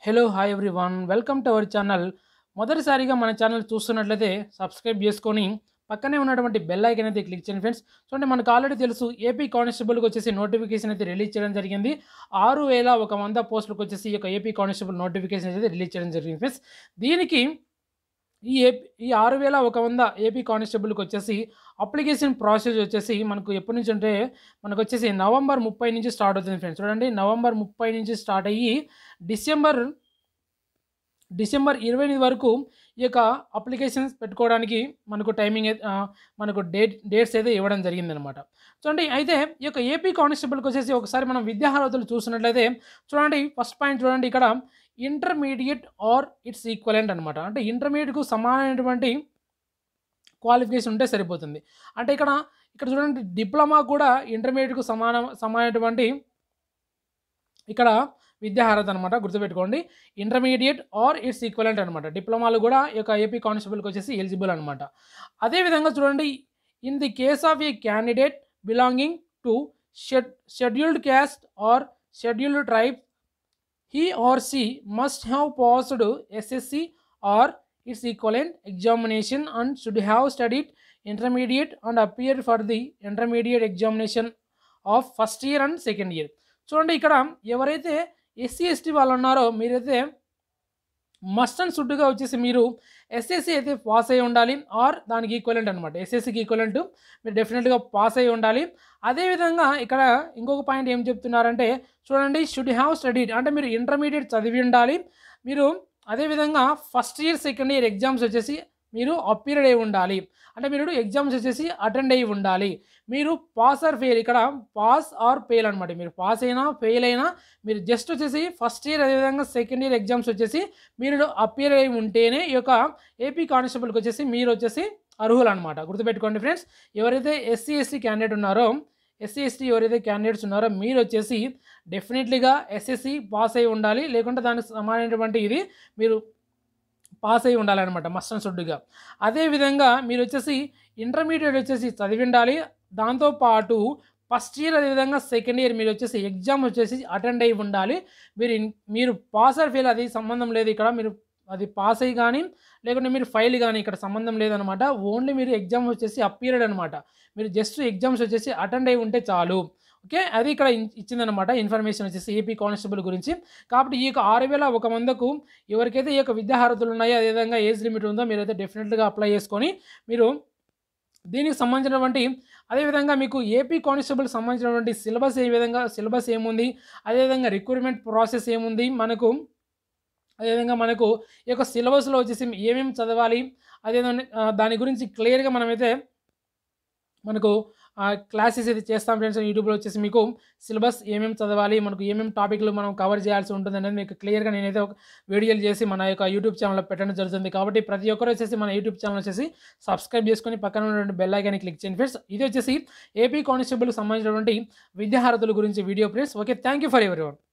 Hello hi everyone welcome to our channel. మొదటిసారిగా మన channel చూస్తున్నట్లయితే సబ్స్క్రైబ్ చేసుకొని పక్కనే ఉన్నటువంటి బెల్ ఐకాన్ అయితే క్లిక్ చేయండి ఫ్రెండ్స్. సో అంటే మనకు ఆల్రెడీ తెలుసు ఏపీ కానిస్టేబుల్కి వచ్చేసి నోటిఫికేషన్ అయితే రిలీజ్ చేయడం జరిగింది. 6100 పోస్టులకు వచ్చేసి ఈ యొక్క ఏపీ కానిస్టేబుల్ నోటిఫికేషన్ అయితే రిలీజ్ చేయడం జరిగింది ఫ్రెండ్స్. దీనికి ఈ 6100 ఏపీ కానిస్టేబుల్కి వచ్చేసి అప్లికేషన్ ప్రాసెస్ వచ్చేసి మనకు ఎప్పటి నుంచి అంటే మనకు వచ్చేసి నవంబర్ 30 నుంచి స్టార్ట్ అవుతుంది ఫ్రెండ్స్. చూడండి, నవంబర్ 30 నుంచి స్టార్ట్ అయ్యి డిసెంబర్ 28 వరకు ఈ యొక్క అప్లికేషన్స్ పెట్టుకోవడానికి మనకు టైమింగ్ మనకు డేట్స్ అయితే ఇవ్వడం జరిగిందనమాట. చూడండి, అయితే ఈ యొక్క ఏపీ కానిస్టేబుల్కి వచ్చేసి ఒకసారి మనం విద్యార్హతలు చూసినట్లయితే చూడండి, ఫస్ట్ పాయింట్ చూడండి, ఇక్కడ ఇంటర్మీడియట్ ఆర్ ఇట్స్ ఈక్వలెంట్ అనమాట. అంటే ఇంటర్మీడియట్కు సమానమైనటువంటి క్వాలిఫికేషన్ ఉంటే సరిపోతుంది. అంటే ఇక్కడ చూడండి, డిప్లొమా కూడా ఇంటర్మీడియట్కు సమానమైనటువంటి ఇక్కడ విద్యార్హత అనమాట. గుర్తుపెట్టుకోండి, ఇంటర్మీడియట్ ఆర్ ఇట్స్ ఈక్వలెంట్ అనమాట. డిప్లొమాలు కూడా ఈ యొక్క ఏపీ కానిస్టేబుల్కి వచ్చేసి ఎలిజిబుల్ అనమాట. అదేవిధంగా చూడండి, in the case of a candidate belonging to scheduled caste or scheduled tribe, he or she must have passed SSC or its equivalent examination and should have studied intermediate and appeared for the intermediate examination of first year and second year. చూడండి, ఇక్కడ ఎవరైతే SC/ST వాళ్ళు ఉన్నారో మీరైతే must and షుడ్గా వచ్చేసి మీరు SSC అయితే pass అయి ఉండాలి, ఆర్ దానికి ఈక్వలెంట్ అనమాట. ఎస్ఎస్సికి ఈక్వలెంట్ మీరు డెఫినెట్గా పాస్ అయి ఉండాలి. అదేవిధంగా ఇక్కడ ఇంకొక పాయింట్ ఏం చెప్తున్నారంటే చూడండి, షుడ్ హ్యావ్ స్టడీడ్ అంటే మీరు ఇంటర్మీడియట్ చదివి ఉండాలి. మీరు అదేవిధంగా first year second year exams వచ్చేసి మీరు అపీరియడ్ అయి ఉండాలి. అంటే మీరు ఎగ్జామ్స్ వచ్చేసి అటెండ్ అయ్యి ఉండాలి. మీరు పాస్ ఆర్ ఫెయిల్, ఇక్కడ పాస్ ఆర్ ఫెయిల్ అనమాట. మీరు పాస్ అయినా ఫెయిల్ అయినా మీరు జస్ట్ వచ్చేసి ఫస్ట్ ఇయర్ అదేవిధంగా సెకండ్ ఇయర్ ఎగ్జామ్స్ వచ్చేసి మీరు అపీర్ అయి ఉంటేనే ఈ యొక్క ఏపీ కానిస్టేబుల్కి వచ్చేసి మీరు వచ్చేసి అర్హులు అనమాట. గుర్తుపెట్టుకోండి ఫ్రెండ్స్, ఎవరైతే SC/ST క్యాండిడేట్ ఉన్నారో SC/ST ఎవరైతే క్యాండిడేట్స్ ఉన్నారో మీరు వచ్చేసి డెఫినెట్లీగా SSC పాస్ అయి ఉండాలి, లేకుంటే దానికి సమానమైనటువంటి ఇది మీరు పాస్ అయి ఉండాలన్నమాట మస్ట్ అండ్ షుడ్గా. అదేవిధంగా మీరు వచ్చేసి ఇంటర్మీడియట్ వచ్చేసి చదివి ఉండాలి. దాంతోపాటు ఫస్ట్ ఇయర్ అదేవిధంగా సెకండ్ ఇయర్ మీరు వచ్చేసి ఎగ్జామ్ వచ్చేసి అటెండ్ అయి ఉండాలి. మీరు పాస్ ఆర్ ఫెయిల్ అది సంబంధం లేదు. ఇక్కడ మీరు అది పాస్ అయ్యి కానీ లేకుంటే మీరు ఫెయిల్ కానీ ఇక్కడ సంబంధం లేదనమాట. ఓన్లీ మీరు ఎగ్జామ్ వచ్చేసి అపీరియడ్ అనమాట. మీరు జస్ట్ ఎగ్జామ్స్ వచ్చేసి అటెండ్ అయి ఉంటే చాలు. ఓకే, అది ఇక్కడ ఇచ్చిందనమాట ఇన్ఫర్మేషన్ వచ్చేసి ఏపీ కానిస్టేబుల్ గురించి. కాబట్టి ఈ యొక్క 6100కు ఎవరికైతే ఈ యొక్క విద్యార్హతలు ఉన్నాయో అదేవిధంగా ఏజ్ లిమిట్ ఉందో మీరైతే డెఫినెట్గా అప్లై చేసుకొని మీరు దీనికి సంబంధించినటువంటి అదేవిధంగా మీకు ఏపీ కానిస్టేబుల్ సంబంధించినటువంటి సిలబస్ ఏముంది, అదేవిధంగా రిక్రూట్మెంట్ ప్రాసెస్ ఏముంది, అదేవిధంగా మనకు ఈ యొక్క సిలబస్లో వచ్చేసి ఏమేమి చదవాలి అదేవిధంగా దాని గురించి క్లియర్గా మనమైతే మనకు క్లాసెస్ అయితే చేస్తాం ఫ్రెండ్స్. యూట్యూబ్లో వచ్చేసి మీకు సిలబస్ ఏమేమి చదవాలి, మనకు ఏమేమి టాపిక్లు మనం కవర్ చేయాల్సి ఉంటుంది అనేది మీకు క్లియర్గా నేనైతే ఒక వీడియోలు చేసి మన యొక్క యూట్యూబ్ ఛానల్లో పెట్టడం జరుగుతుంది. కాబట్టి ప్రతి ఒక్కరు వచ్చేసి మన యూట్యూబ్ ఛానల్ వచ్చేసి సబ్స్క్రైబ్ చేసుకొని పక్కన ఉన్నటువంటి బెల్ ఐకాన్ని క్లిక్ చేయండి ఫ్రెండ్స్. ఇది వచ్చేసి ఏపీ కానిస్టేబుల్కి సంబంధించినటువంటి విద్యార్హతల గురించి video friends. Okay, thank you for everyone.